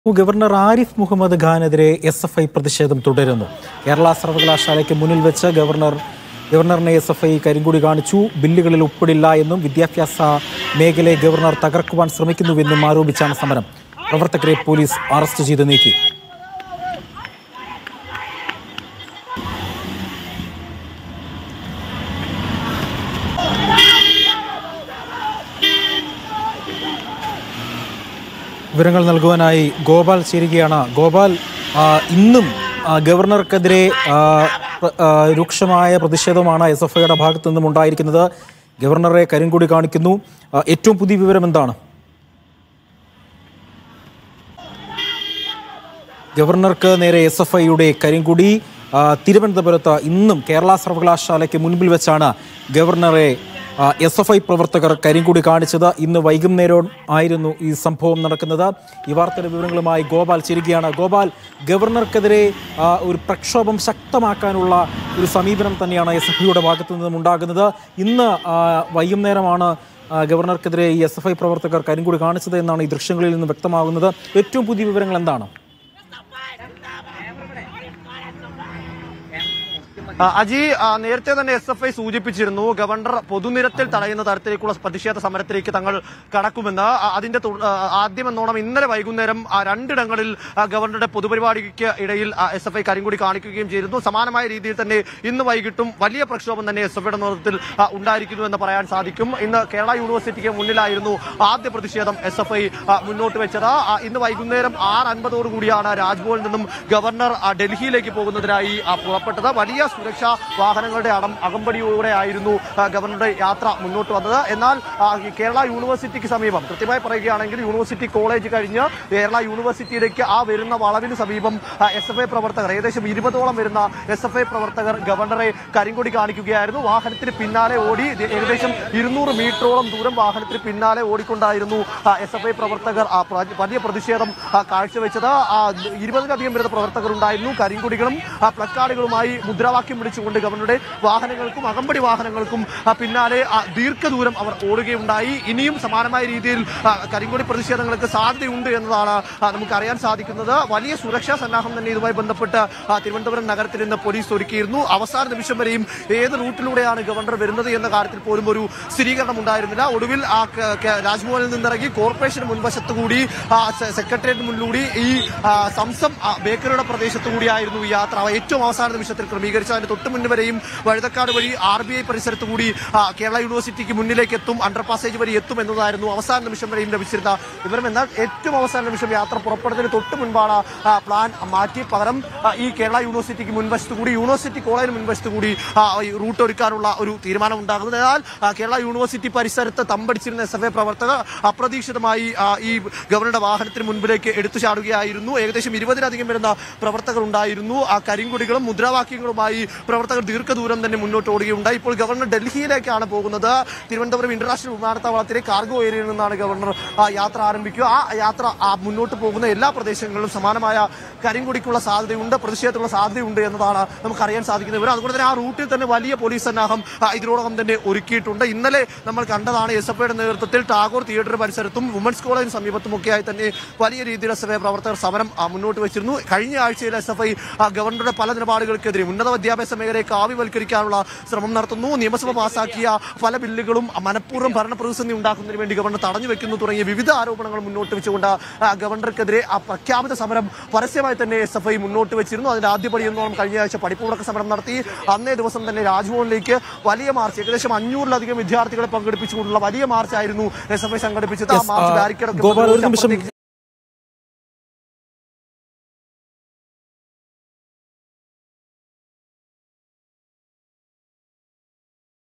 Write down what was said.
Governor Arif Muhammad ഖാനെതിരെ SFI പ്രതിഷേധം തുടരുന്നു. കേരള സർവകലാശാലയ്ക്ക് മുന്നിൽ വെച്ച് ഗവർണറിനെ SFI കരിങ്കൊടി കാണിച്ചു. ബില്ലുകളിൽ ഒപ്പിടില്ല എന്നും വിദ്യാഭ്യാസ മേഖലയെ ഗവർണർ തകർക്കുവാൻ ശ്രമിക്കുന്നുവെന്നും ആരോപിച്ചാണ് സമരം. പ്രവർത്തകരെ പോലീസ് അറസ്റ്റ് ചെയ്ത് നീക്കി. വിവരങ്ങൾ നൽകുവാനായി ഗോപാൽ ചേരുകയാണ്. ഗോപാൽ, ഇന്നും ഗവർണർക്കെതിരെ രൂക്ഷമായ പ്രതിഷേധമാണ് SFIയുടെ ഭാഗത്തു നിന്നും ഉണ്ടായിരിക്കുന്നത്. ഗവർണറെ കരിങ്കൊടി കാണിക്കുന്നു. ഏറ്റവും പുതിയ വിവരം എന്താണ്? ഗവർണർക്ക് നേരെ SFIയുടെ കരിങ്കൊടി. തിരുവനന്തപുരത്ത് ഇന്നും കേരള സർവകലാശാലയ്ക്ക് മുൻപിൽ വെച്ചാണ് ഗവർണറെ SFI പ്രവർത്തകർ കരിങ്കൊടി കാണിച്ചത്. ഇന്ന് വൈകുന്നേരം ആയിരുന്നു ഈ സംഭവം നടക്കുന്നത്. ഈ വാർത്തയുടെ വിവരങ്ങളുമായി ഗോപാൽ ചേരുകയാണ്. ഗോപാൽ, ഗവർണർക്കെതിരെ ഒരു പ്രക്ഷോഭം ശക്തമാക്കാനുള്ള ഒരു സമീപനം തന്നെയാണ് SFIയുടെ ഭാഗത്തു നിന്നും ഉണ്ടാകുന്നത്. ഇന്ന് വൈകുന്നേരമാണ് ഗവർണർക്കെതിരെ ഈ SFI പ്രവർത്തകർ കരിങ്കൊടി കാണിച്ചത് എന്നാണ് ഈ ദൃശ്യങ്ങളിൽ നിന്ന് വ്യക്തമാകുന്നത്. ഏറ്റവും പുതിയ വിവരങ്ങൾ എന്താണ്? അജി, നേരത്തെ തന്നെ SFI സൂചിപ്പിച്ചിരുന്നു ഗവർണർ പൊതുനിരത്തിൽ തടയുന്ന തരത്തിലേക്കുള്ള പ്രതിഷേധ സമരത്തിലേക്ക് തങ്ങൾ കടക്കുമെന്ന്. അതിന്റെ ആദ്യമെന്നോണം ഇന്നലെ വൈകുന്നേരം രണ്ടിടങ്ങളിൽ ഗവർണറുടെ പൊതുപരിപാടിക്ക് ഇടയിൽ SFI കരിങ്കൊടി കാണിക്കുകയും ചെയ്തിരുന്നു. സമാനമായ രീതിയിൽ തന്നെ ഇന്ന് വൈകിട്ടും വലിയ പ്രക്ഷോഭം തന്നെ SFIയുടെ നേതൃത്വത്തിൽ ഉണ്ടായിരിക്കുന്നു എന്ന് പറയാൻ സാധിക്കും. ഇന്ന് കേരള യൂണിവേഴ്സിറ്റിക്ക് മുന്നിലായിരുന്നു ആദ്യ പ്രതിഷേധം SFI മുന്നോട്ട് വെച്ചത്. ഇന്ന് വൈകുന്നേരം 6:50 രാജ്ഭവനിൽ നിന്നും ഗവർണർ ഡൽഹിയിലേക്ക് പോകുന്നതിനായി പുറപ്പെട്ടത്. വലിയ സുരക്ഷാ വാഹനങ്ങളുടെ അകമ്പടിയോടെ ആയിരുന്നു ഗവർണറുടെ യാത്ര മുന്നോട്ട് വന്നത്. എന്നാൽ കേരള യൂണിവേഴ്സിറ്റിക്ക് സമീപം, കൃത്യമായി പറയുകയാണെങ്കിൽ യൂണിവേഴ്സിറ്റി കോളേജ് കഴിഞ്ഞ് കേരള യൂണിവേഴ്സിറ്റിയിലേക്ക് വരുന്ന വളവിന് സമീപം SFI പ്രവർത്തകർ, ഏകദേശം 20ഓളം വരുന്ന SFI പ്രവർത്തകർ ഗവർണറെ കരിങ്കൊടി കാണിക്കുകയായിരുന്നു. വാഹനത്തിന് പിന്നാലെ ഓടി ഏകദേശം 200 മീറ്ററോളം ദൂരം വാഹനത്തിന് പിന്നാലെ ഓടിക്കൊണ്ടായിരുന്നു SFI പ്രവർത്തകർ വലിയ പ്രതിഷേധം കാഴ്ചവെച്ചത്. 20ലധികം വരുന്ന പ്രവർത്തകർ ഉണ്ടായിരുന്നു. കരിങ്കൊടികളും പ്ലക്കാർഡുകളുമായി മുദ്രാവാക്യം വിളിച്ചുകൊണ്ട് ഗവർണറുടെ വാഹനങ്ങൾക്കും അകമ്പടി വാഹനങ്ങൾക്കും പിന്നാലെ ദീർഘദൂരം അവർ ഓടുകയുണ്ടായി. ഇനിയും സമാനമായ രീതിയിൽ കരിങ്കൊടി പ്രതിഷേധങ്ങൾക്ക് സാധ്യതയുണ്ട് എന്നതാണ് നമുക്ക് അറിയാൻ സാധിക്കുന്നത്. വലിയ സുരക്ഷാ സന്നാഹം തന്നെ ഇതുമായി ബന്ധപ്പെട്ട് തിരുവനന്തപുരം നഗരത്തിൽ നിന്ന് പോലീസ് ഒരുക്കിയിരുന്നു. അവസാന നിമിഷം വരെയും ഏത് റൂട്ടിലൂടെയാണ് ഗവർണർ വരുന്നത് എന്ന കാര്യത്തിൽ പോലും ഒരു സ്ഥിരീകരണം ഉണ്ടായിരുന്നില്ല. ഒടുവിൽ രാജ്ഭവനിൽ നിന്നിറങ്ങി കോർപ്പറേഷൻ മുൻവശത്തു കൂടി സെക്രട്ടേറിയറ്റ് മുന്നിലൂടെ ഈ സംസം ബേക്കറിയുടെ പ്രദേശത്തു കൂടിയായിരുന്നു ഈ യാത്ര ഏറ്റവും അവസാന നിമിഷത്തിൽ ക്രമീകരിച്ചു. അതിന് തൊട്ട് മുന്നേ വരെയും വഴുതക്കാട് വഴി RBI പരിസരത്ത് കൂടി കേരള യൂണിവേഴ്സിറ്റിക്ക് മുന്നിലേക്ക് എത്തും, അണ്ടർ പാസേജ് വഴി എത്തും എന്നതായിരുന്നു അവസാന നിമിഷം വരെയും ലഭിച്ചിരുന്ന വിവരം. എന്നാൽ ഏറ്റവും അവസാന നിമിഷം യാത്ര പുറപ്പെടുന്നതിന് തൊട്ട് മുൻപാണ് പ്ലാൻ മാറ്റി പകരം ഈ കേരള യൂണിവേഴ്സിറ്റിക്ക് മുൻവശത്ത് കൂടി യൂണിവേഴ്സിറ്റി കോളേജിന് മുൻവശത്ത് കൂടി റൂട്ട് ഒരുക്കാനുള്ള ഒരു തീരുമാനം ഉണ്ടാകുന്നത്. എന്നാൽ കേരള യൂണിവേഴ്സിറ്റി പരിസരത്ത് തമ്പടിച്ചിരുന്ന SFI പ്രവർത്തകർ അപ്രതീക്ഷിതമായി ഈ ഗവർണറുടെ വാഹനത്തിന് മുൻപിലേക്ക് എടുത്തു ചാടുകയായിരുന്നു. ഏകദേശം 20ലധികം വരുന്ന പ്രവർത്തകർ ഉണ്ടായിരുന്നു. കരിങ്കൊടികളും മുദ്രാവാക്യങ്ങളുമായി പ്രവർത്തകർ ദീർഘദൂരം തന്നെ മുന്നോട്ട് ഓടുകയുണ്ടായി. ഇപ്പോൾ ഗവർണർ ഡൽഹിയിലേക്കാണ് പോകുന്നത്. തിരുവനന്തപുരം ഇന്റർനാഷണൽ വിമാനത്താവളത്തിലെ കാർഗോ ഏരിയയിൽ നിന്നാണ് ഗവർണർ യാത്ര ആരംഭിക്കുക. ആ യാത്ര മുന്നോട്ട് പോകുന്ന എല്ലാ പ്രദേശങ്ങളിലും സമാനമായ കരിങ്കൊടിക്കുള്ള സാധ്യതയുണ്ട്, പ്രതിഷേധത്തിനുള്ള സാധ്യതയുണ്ട് എന്നതാണ് നമുക്കറിയാൻ സാധിക്കുന്നത്. അതുകൊണ്ട് തന്നെ ആ റൂട്ടിൽ തന്നെ വലിയ പോലീസ് സന്നാഹം ഇതിനോടകം തന്നെ ഒരുക്കിയിട്ടുണ്ട്. ഇന്നലെ നമ്മൾ കണ്ടതാണ് SFIയുടെ നേതൃത്വത്തിൽ ടാഗോർ തിയേറ്റർ പരിസരത്തും വുമൻസ് കോളേജിന് സമീപത്തുമൊക്കെയായി തന്നെ വലിയ രീതിയിൽ SFI പ്രവർത്തകർ സമരം മുന്നോട്ട് വെച്ചിരുന്നു. കഴിഞ്ഞ ആഴ്ചയിൽ SFI ഗവർണറുടെ പല നിലപാടുകൾക്കെതിരെ ഉന്നത വിദ്യാഭ്യാസ മേഖലയെ കാവ്യവൽക്കരിക്കാനുള്ള ശ്രമം നടത്തുന്നു. നിയമസഭ പാസാക്കിയ പല ബില്ലുകളും മനഃപൂർവ്വം ഭരണ പ്രതിസന്ധി ഉണ്ടാക്കുന്നതിന് വേണ്ടി ഗവർണർ തടഞ്ഞു വെക്കുന്നു തുടങ്ങിയ വിവിധ ആരോപണങ്ങൾ മുന്നോട്ട് വെച്ചുകൊണ്ട് ഗവർണർക്കെതിരെ പ്രഖ്യാപിത സമരം പരസ്യമായി തന്നെ SFI മുന്നോട്ട് വെച്ചിരുന്നു. അതിന്റെ ആദ്യപടി എന്നോണം കഴിഞ്ഞ ആഴ്ച പടിപ്പുമുടക്ക സമരം നടത്തി. അന്നേ ദിവസം തന്നെ രാജ്ഭവനിലേക്ക് വലിയ മാർച്ച്, ഏകദേശം 500ലധികം വിദ്യാർത്ഥികളെ പങ്കെടുപ്പിച്ചുകൊണ്ടുള്ള വലിയ മാർച്ചായിരുന്നു SFI സംഘടിപ്പിച്ചത്. ആ മാർച്ച് ബാരിക്കേഡ്